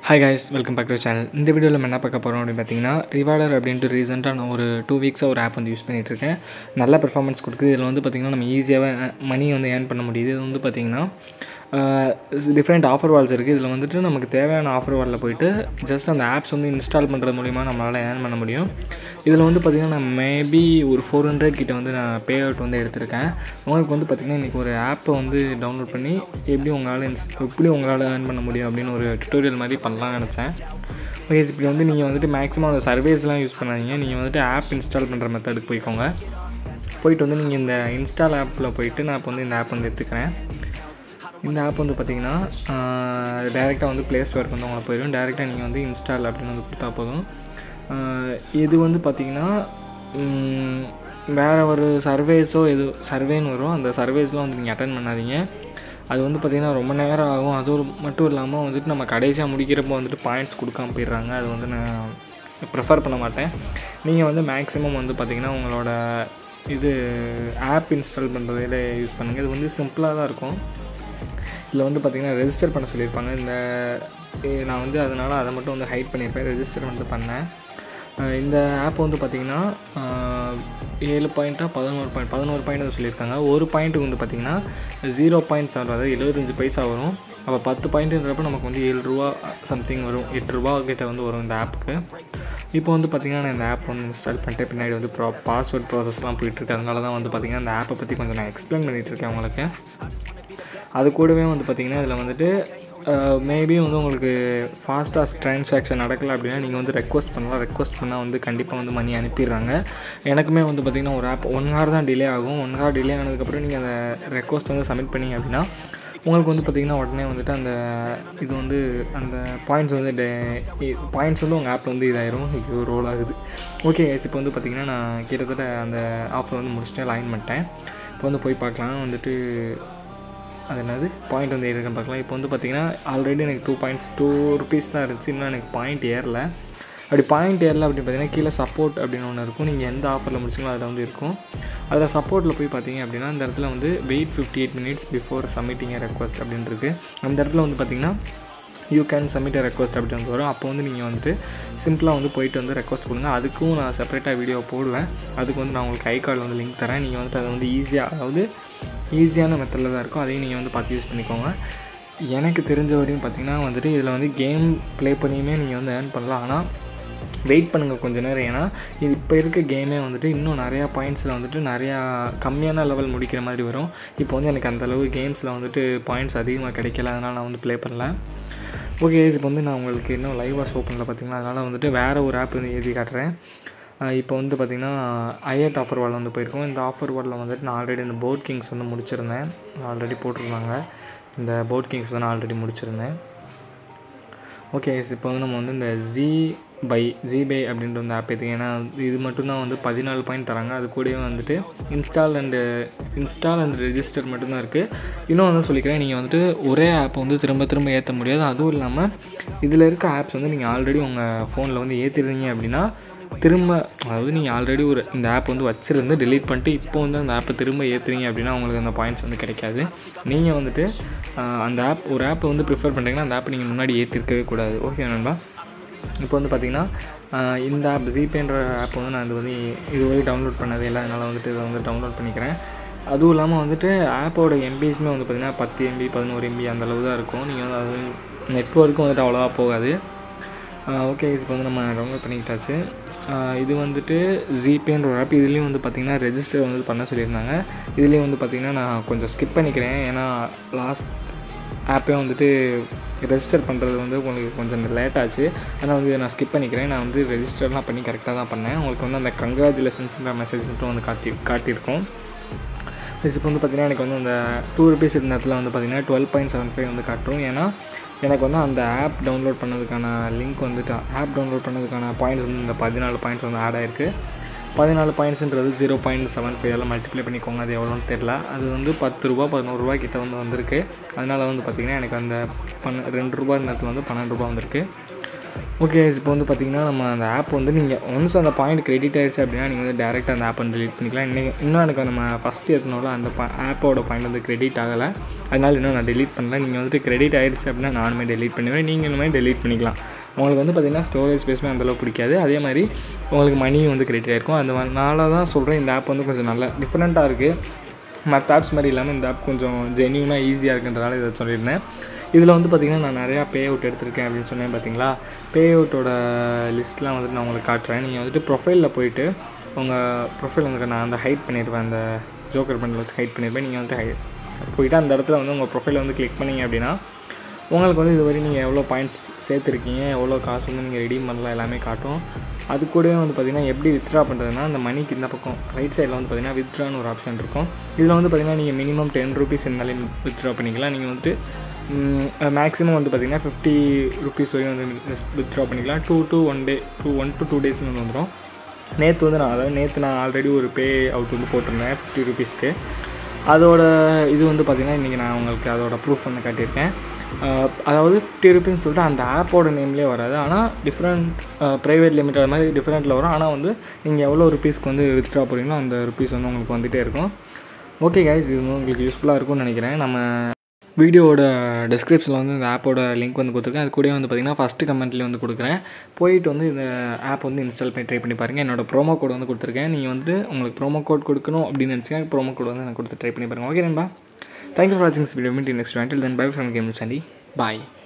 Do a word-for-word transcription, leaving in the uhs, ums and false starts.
Hi guys, welcome back to the channel. இந்த வீடியோவில் நம்ம என்ன பார்க்க போகிறோம் அப்படின்னு பார்த்தீங்கன்னா, ரிவார்டர் அப்படின்ட்டு ரீசெண்டாக நான் ஒரு டூ வீக்ஸாக ஒரு ஆப் வந்து யூஸ் பண்ணிகிட்ருக்கேன். நல்ல பெர்ஃபார்மன்ஸ் கொடுக்குது. இதில் வந்து பார்த்திங்கன்னா நம்ம ஈஸியாகவே மணி வந்து ஏர்ன் பண்ண முடியுது. இது வந்து பார்த்திங்கன்னா டிஃப்ரெண்ட் ஆஃபர் வால்ஸ் இருக்குது. இதில் வந்துட்டு நமக்கு தேவையான ஆஃபர் வாலில் போய்ட்டு ஜஸ்ட் அந்த ஆப்ஸ் வந்து இன்ஸ்டால் பண்ணுறது மூலிமா நம்மளால் ஏர்ன் பண்ண முடியும். இதில் வந்து பார்த்திங்கன்னா நான் மேபி ஒரு ஃபோர் ஹண்ட்ரட் கிட்ட வந்து நான் பே அவுட் வந்து எடுத்திருக்கேன். உங்களுக்கு வந்து பார்த்திங்கன்னா இன்றைக்கி ஒரு ஆப்பை வந்து டவுன்லோட் பண்ணி எப்படி உங்களால் இன்ஸ் எப்படி உங்களால் ஏர்ன் பண்ண முடியும் அப்படின்னு ஒரு டுட்டோரியல் மாதிரி பண்ணலாம்னு நினச்சேன். ஓகே, இப்படி வந்து நீங்கள் வந்துட்டு மேக்ஸிமம் அந்த சர்வேஸ்லாம் யூஸ் பண்ணாதீங்க. நீங்கள் வந்துட்டு ஆப் இன்ஸ்டால் பண்ணுற மெத்தடுக்கு போய்க்கோங்க. போயிட்டு வந்து நீங்கள் இந்த இன்ஸ்டால் ஆப்பில் போய்ட்டு நான் இப்போ வந்து இந்த ஆப் வந்து எடுத்துக்கிறேன். இந்த ஆப் வந்து பார்த்திங்கன்னா டேரெக்டாக வந்து ப்ளே ஸ்டோருக்கு வந்து உங்களை போயிடும். டேரெக்டாக நீங்கள் வந்து இன்ஸ்டால் அப்படின்னு வந்து கொடுத்தா போதும். இது வந்து பார்த்திங்கன்னா வேறு ஒரு சர்வேஸோ எது சர்வேன்னு வரும். அந்த சர்வேஸ்லாம் வந்து நீங்கள் அட்டன் பண்ணாதீங்க. அது வந்து பார்த்திங்கன்னா ரொம்ப நேரம் ஆகும். அது ஒரு மட்டும் இல்லாமல் வந்துட்டு நம்ம கடைசியாக முடிக்கிறப்போ வந்துட்டு பாயிண்ட்ஸ் கொடுக்காம போயிடுறாங்க. அது வந்து நான் ப்ரிஃபர் பண்ண மாட்டேன். நீங்கள் வந்து மேக்ஸிமம் வந்து பார்த்திங்கன்னா உங்களோட இது ஆப் இன்ஸ்டால் பண்ணுறதில் யூஸ் பண்ணுங்கள். இது வந்து சிம்பிளாக தான் இருக்கும். இதில் வந்து பார்த்திங்கன்னா ரெஜிஸ்டர் பண்ண சொல்லியிருப்பாங்க. இந்த நான் வந்து அதனால் அதை மட்டும் வந்து ஹைட் பண்ணியிருப்பேன். ரெஜிஸ்டர் வந்து பண்ணேன். இந்த ஆப் வந்து பார்த்திங்கன்னா ஏழு பாயிண்ட்டாக பதினோரு பாயிண்ட் பதினோரு பாயிண்ட் சொல்லியிருக்காங்க. ஒரு பாயிண்ட்டுக்கு வந்து பார்த்திங்கன்னா ஜீரோ பாயிண்ட் செவன் அதாவது எழுபத்தஞ்சு பைசா வரும். அப்போ பத்து பாயிண்ட்டுன்றப்போ நமக்கு வந்து ஏழு ரூபா சம்திங் வரும். எட்டு ரூபா கிட்ட வந்து வரும் இந்த ஆப்புக்கு. இப்போ வந்து பார்த்திங்கன்னா நான் இந்த ஆப் வந்து இன்ஸ்டால் பண்ணிட்டு பின்னாடி வந்து ப்ரா பாஸ்வேர்ட் ப்ராசஸ்லாம் போயிட்டுருக்கு. அதனால தான் வந்து பார்த்திங்கன்னா இந்த ஆப்பை பற்றி கொஞ்சம் நான் எக்ஸ்பிளைன் பண்ணிகிட்ருக்கேன் உங்களுக்கு. அது கூடவே வந்து பார்த்திங்கன்னா இதில் வந்துட்டு மேபி வந்து உங்களுக்கு ஃபாஸ்ட்டாக ட்ரான்சாக்ஷன் நடக்கலை அப்படின்னா நீங்கள் வந்து ரெக்வஸ்ட் பண்ணலாம். ரெக்வஸ்ட் பண்ணால் வந்து கண்டிப்பாக வந்து மணி அனுப்பிடுறாங்க. எனக்குமே வந்து பார்த்திங்கன்னா ஒரு ஆப் ஒன் ஹவர் தான் டிலே ஆகும். ஒன் ஹவர் டிலே ஆனதுக்கப்புறம் நீங்கள் அந்த ரெக்வஸ்ட் வந்து சப்மிட் பண்ணிங்க அப்படின்னா உங்களுக்கு வந்து பார்த்திங்கன்னா உடனே வந்துட்டு அந்த இது வந்து அந்த பாயிண்ட்ஸ் வந்து டே பாயிண்ட்ஸ் வந்து உங்கள் ஆப்பில் வந்து இதாயிரும். இது ரோல் ஆகுது. ஓகே, இப்போ வந்து பார்த்திங்கன்னா நான் கிட்டத்தட்ட அந்த ஆஃபர் வந்து முடிச்சுட்டு லைன் பண்ணிட்டேன். இப்போ வந்து போய் பார்க்கலாம் வந்துட்டு அது என்னது பாயிண்ட் வந்து ஏறிருக்குன்னு பார்க்கலாம். இப்போ வந்து பார்த்திங்கன்னா ஆல்ரெடி எனக்கு டூ பாயிண்ட்ஸ் டூ ருபீஸ் தான் இருந்துச்சு. இன்னும் எனக்கு பாயிண்ட் ஏறல. அப்படி பாயிண்ட் ஏறல அப்படின்னு பார்த்தீங்கன்னா கீழே சப்போர்ட் அப்படின்னு ஒன்று இருக்கும். நீங்கள் எந்த ஆஃபரில் முடிச்சிங்களோ அதில் வந்து இருக்கும். அதில் சப்போர்ட்டில் போய் பார்த்தீங்க அப்படின்னா அந்த இடத்துல வந்து wait fifty eight minutes before submitting a request அப்படின்னு இருக்குது. அந்த இடத்துல வந்து பார்த்திங்கன்னா you can submit a request அப்படின்னு வந்து வரும். அப்போ வந்து நீங்கள் வந்துட்டு சிம்பிளாக வந்து போயிட்டு வந்து ரெக்வஸ்ட் கொடுங்க. அதுக்கும் நான் செப்பரேட்டாக வீடியோ போடுவேன். அதுக்கு வந்து நான் உங்களுக்கு ஐ கார்டில் வந்து லிங்க் தரேன். நீங்கள் வந்துட்டு அதை வந்து ஈஸியாக அதாவது ஈஸியான மெத்தடில் தான் இருக்கும். அதையும் நீங்கள் வந்து பார்த்து யூஸ் பண்ணிக்கோங்க. எனக்கு தெரிஞ்ச வரையும் பார்த்திங்கன்னா வந்துட்டு இதில் வந்து கேம் ப்ளே பண்ணியுமே நீங்கள் வந்து ஏர்ன் பண்ணலாம். ஆனால் வெயிட் பண்ணுங்கள் கொஞ்சம் நேரம். ஏன்னா இது இப்போ இருக்க கேமே வந்துட்டு இன்னும் நிறையா பாயிண்ட்ஸில் வந்துட்டு நிறையா கம்மியான லெவல் முடிக்கிற மாதிரி வரும். இப்போ வந்து எனக்கு அந்தளவு கேம்ஸில் வந்துட்டு பாயிண்ட்ஸ் அதிகமாக கிடைக்கல. அதனால் நான் வந்து ப்ளே பண்ணல. ஓகே, இப்போ வந்து நான் உங்களுக்கு இன்னும் லைவாக ஷோ பண்ணல பார்த்திங்கன்னா. அதனால் வந்துட்டு வேறு ஒரு ஆப் வந்து ஏற்றி காட்டுறேன். இப்போ வந்து பார்த்திங்கன்னா ஐஎட் ஆஃபர் வால் வந்து போயிருக்கோம். இந்த ஆஃபர் வாலில் வந்துட்டு நான் ஆல்ரெடி இந்த போட் கிங்ஸ் வந்து முடிச்சிருந்தேன். ஆல்ரெடி போட்டிருந்தாங்க. இந்த போட் கிங்ஸ் வந்து நான் ஆல்ரெடி முடிச்சிருந்தேன். ஓகே, இப்போ வந்து நம்ம வந்து இந்த ஜி பை ஜி பை அப்படின்ற அந்த ஆப் ஏற்றுங்க. ஏன்னா இது மட்டும்தான் வந்து பதினாலு பாயிண்ட் தராங்க. அது கூடவே வந்துட்டு install and install and register மட்டும்தான் இருக்குது. இன்னும் வந்து சொல்லிக்கிறேன், நீங்கள் வந்துட்டு ஒரே ஆப்பை வந்து திரும்ப திரும்ப ஏற்ற முடியாது. அதுவும் இல்லாமல் இதில் இருக்க ஆப்ஸ் வந்து நீங்கள் ஆல்ரெடி உங்கள் ஃபோனில் வந்து ஏற்றிருந்தீங்க அப்படின்னா திரும்ப அதாவது நீங்கள் ஆல்ரெடி ஒரு இந்த ஆப் வந்து வச்சுருந்து டெலீட் பண்ணிட்டு இப்போ வந்து அந்த ஆப்பை திரும்ப ஏற்றுறீங்க அப்படின்னா உங்களுக்கு அந்த பாயிண்ட்ஸ் வந்து கிடைக்காது. நீங்கள் வந்துட்டு அந்த ஆப் ஒரு ஆப்பை வந்து ப்ரிஃபர் பண்ணுறீங்கன்னா அந்த ஆப்பை நீங்கள் முன்னாடி ஏற்றிருக்கவே கூடாது. ஓகே நண்பா, இப்போ வந்து பார்த்திங்கன்னா இந்த ஆப் ஜிபேன்ற ஆப் வந்து நான் இது வந்து இதுவரை டவுன்லோட் பண்ணது இல்லை. அதனால் வந்துட்டு இதை வந்து டவுன்லோட் பண்ணிக்கிறேன். அதுவும் இல்லாமல் வந்துட்டு ஆப்போட எம்பிஸுமே வந்து பார்த்திங்கன்னா பத்து எம்பி பதினோரு எம்பி அந்தளவு தான் இருக்கும். நீங்கள் வந்து அது நெட்வொர்க்கும் வந்துட்டு அவ்வளோவா போகாது. ஓகே, இப்போ வந்து நம்ம டவுன்லோட் பண்ணிக்கிட்டாச்சு. இது வந்துட்டு ஜிபேன்ற ஒரு ஆப். இதுலேயும் வந்து பார்த்திங்கன்னா ரெஜிஸ்டர் வந்து பண்ண சொல்லியிருந்தாங்க. இதுலேயும் வந்து பார்த்திங்கன்னா நான் கொஞ்சம் ஸ்கிப் பண்ணிக்கிறேன். ஏன்னா லாஸ்ட் ஆப்பே வந்துட்டு ரெஜிஸ்டர் பண்ணுறது வந்து உங்களுக்கு கொஞ்சம் லேட் ஆச்சு. அதனால் வந்து நான் ஸ்கிப் பண்ணிக்கிறேன். நான் வந்து ரெஜிஸ்டர்லாம் பண்ணி கரெக்டாக தான் பண்ணேன். உங்களுக்கு வந்து அந்த கங்க்ராச்சுலேஷன்ஸ்ன்ற மெசேஜ் மட்டும் வந்து காட்டி காட்டியிருக்கோம். இப்போ வந்து பார்த்திங்கன்னா எனக்கு வந்து அந்த டூ ருபீஸ் இருந்த இடத்துல வந்து பார்த்திங்கன்னா டுவெல் பாயிண்ட் செவன் ஃபைவ் வந்து காட்டும். ஏன்னா எனக்கு வந்து அந்த ஆப் டவுன்லோட் பண்ணதுக்கான லிங்க் வந்துட்டு ஆப் டவுன்லோட் பண்ணதுக்கான பாயிண்ட்ஸ் வந்து இந்த பதினாலு பாயிண்ட்ஸ் வந்து ஆட் ஆகிருக்கு. பதினாலு பாயிண்ட்ஸுன்றது ஜீரோ பாயிண்ட் செவன் ஃபைவ் எல்லாம் மல்டிப்ளை பண்ணிக்கோங்க. அது எவ்வளோன்னு தெரில. அது வந்து பத்து ரூபா பதினோரு ரூபா கிட்ட வந்து வந்திருக்கு. அதனால் வந்து பார்த்திங்கன்னா எனக்கு அந்த பன்ன ரெண்டு ரூபா இந்த இடத்துல வந்து பன்னெண்டு ரூபா வந்திருக்கு. ஓகே இப்போ வந்து பார்த்திங்கன்னா நம்ம அந்த ஆப் வந்து நீங்கள் ஒன்ஸ் அந்த பாயிண்ட் கிரெடிட் ஆகிடுச்சு அப்படின்னா நீங்கள் வந்து டேரெக்டாக அந்த ஆப் வந்து டெலிட் பண்ணிக்கலாம். இன்னும் இன்னும் எனக்கு நம்ம ஃபஸ்ட்டு ஏற்றினோட அந்த பா ஆப்போட பாயிண்ட் வந்து கிரெடிட் ஆகலை, அதனால் இன்னும் நான் டெலிட் பண்ணல. நீங்கள் வந்துட்டு கிரெடிட் ஆகிடுச்சு அப்படின்னா நானுமே டெலிட் பண்ணுவேன், நீங்கள் இந்த மாதிரி டெலிட் பண்ணிக்கலாம். உங்களுக்கு வந்து பார்த்திங்கன்னா ஸ்டோரேஜ் ஸ்பேஸுமே அந்தளவுக்கு பிடிக்காது, அதே மாதிரி உங்களுக்கு மணியும் வந்து கிரெடிட் ஆகிருக்கும். அதனால தான் சொல்கிறேன் இந்த ஆப் வந்து கொஞ்சம் நல்லா டிஃப்ரெண்ட்டாக இருக்குது. மற்ற ஆப்ஸ் மாதிரி இல்லாமல் இந்த ஆப் கொஞ்சம் ஜென்யூனாக ஈஸியாக இருக்குன்றதால இதை சொல்லியிருந்தேன். இதில் வந்து பார்த்திங்கன்னா நான் நிறையா பே அவுட் எடுத்திருக்கேன் அப்படின்னு சொன்னேன் பார்த்தீங்களா. பே அவுட்டோட லிஸ்ட்லாம் வந்துட்டு நான் உங்களுக்கு காட்டுறேன். நீங்கள் வந்துட்டு ப்ரொஃபைலில் போயிட்டு உங்கள் ப்ரொஃபைல் வந்து நான் அந்த ஹைட் பண்ணிடுவேன், அந்த ஜோக்கர் பண்டில் வச்சு ஹைட் பண்ணிடுவேன். நீங்கள் வந்துட்டு ஹை போயிட்டு அந்த இடத்துல வந்து உங்கள் ப்ரொஃபைலை வந்து கிளிக் பண்ணிங்க அப்படின்னா உங்களுக்கு வந்து இதுவரை நீங்கள் எவ்வளோ பாயிண்ட்ஸ் சேர்த்துருக்கீங்க, எவ்வளோ காசு வந்து நீங்கள் ரெடீம் பண்ணலாம் எல்லாமே காட்டும். அது கூடவே வந்து பார்த்திங்கன்னா எப்படி வித்ட்ரா பண்ணுறதுனா அந்த மணிக்கு இந்த பக்கம் ரைட் சைடில் வந்து பார்த்திங்கன்னா வித்ட்ரான்னு ஒரு ஆப்ஷன் இருக்கும். இதில் வந்து பார்த்திங்கன்னா நீங்கள் மினிமம் டென் ருபீஸ் இருந்தாலே வித்ட்ரா பண்ணிக்கலாம். நீங்கள் வந்துட்டு மேக்ஸிமம் வந்து பார்த்திங்கன்னா ஃபிஃப்டி ருபீஸ் வரையும் வந்து வித்ட்ரா பண்ணிக்கலாம். Two two one day two one to two டேஸ்னு வந்து வந்துடும். நேற்று வந்து நான் அதாவது நேற்று நான் ஆல்ரெடி ஒரு பே அவுட் வந்து போட்டிருந்தேன் ஃபிஃப்டி ருபீஸ்க்கு. அதோட இது வந்து பார்த்திங்கன்னா இன்றைக்கி நான் உங்களுக்கு அதோட ப்ரூஃப் வந்து காட்டியிருக்கேன். அதாவது ஃபிஃப்டி ருபீஸ் சொல்லிட்டு அந்த ஆப்போட நேம்லேயே வராது, ஆனால் டிஃப்ரெண்ட் ப்ரைவேட் லிமிட் அது மாதிரி டிஃப்ரெண்ட்டில் வரும். ஆனால் வந்து நீங்கள் எவ்வளோ ருபீஸ்க்கு வந்து வித்ட்ரா போகிறீங்களோ அந்த ருபீஸ் வந்து உங்களுக்கு வந்துகிட்டே இருக்கும். ஓகே கைஸ், இது வந்து உங்களுக்கு யூஸ்ஃபுல்லாக இருக்கும்னு நினைக்கிறேன். நம்ம வீடியோவோட டிஸ்கிரிப்ஷனில் வந்து இந்த ஆப்போட லிங்க் வந்து கொடுத்துருக்கேன். அது கூட வந்து பார்த்திங்கன்னா ஃபஸ்ட்டு கமெண்ட்லேயே வந்து கொடுக்குறேன். போயிட்டு வந்து இந்த ஆப் வந்து இன்ஸ்டால் பண்ணி ட்ரை பண்ணி பாருங்கள். என்னோட ப்ரோமோ கோட் வந்து கொடுத்துருக்கேன். நீங்கள் வந்து உங்களுக்கு ப்ரோமோ கோட் கொடுக்கணும் அப்படின்னு நினச்சிங்கன்னா ப்ரோமோ கோட் வந்து எனக்கு கொடுத்து ட்ரை பண்ணி பாருங்கள். ஓகே நண்பா, தேங்க்யூ ஃபார் வாட்சிங் this video. Meet in next video. Until then, bye from Game Sandy. Bye.